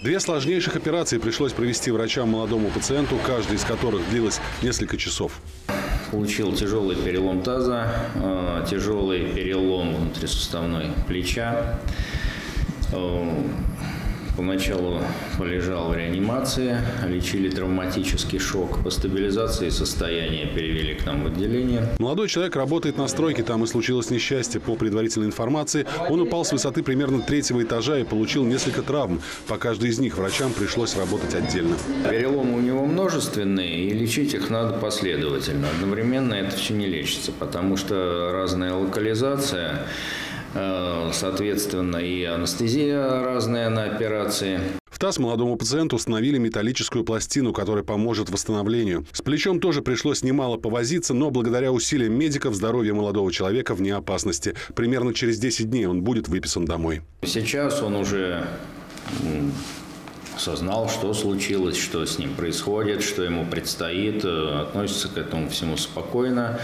2 сложнейших операции пришлось провести врачам молодому пациенту, каждая из которых длилась несколько часов. Получил тяжелый перелом таза, тяжелый перелом внутрисуставной плеча. Поначалу полежал в реанимации, лечили травматический шок. По стабилизации состояния перевели к нам в отделение. Молодой человек работает на стройке, там и случилось несчастье. По предварительной информации, он упал с высоты примерно 3-го этажа и получил несколько травм. По каждой из них врачам пришлось работать отдельно. Переломы у него множественные, и лечить их надо последовательно. Одновременно это все не лечится, потому что разная локализация, соответственно, и анестезия разная на операции. В таз молодому пациенту установили металлическую пластину, которая поможет восстановлению. С плечом тоже пришлось немало повозиться, но благодаря усилиям медиков здоровье молодого человека вне опасности. Примерно через 10 дней он будет выписан домой. Сейчас он уже осознал, что случилось, что с ним происходит, что ему предстоит, относится к этому всему спокойно.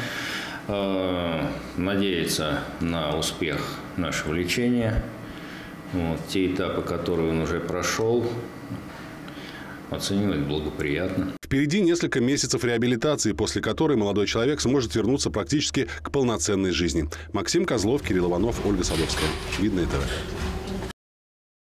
Надеется на успех нашего лечения. Те этапы, которые он уже прошел, оценивает благоприятно. Впереди несколько месяцев реабилитации, после которой молодой человек сможет вернуться практически к полноценной жизни. Максим Козлов, Кирилл Иванов, Ольга Садовская. Видное ТВ.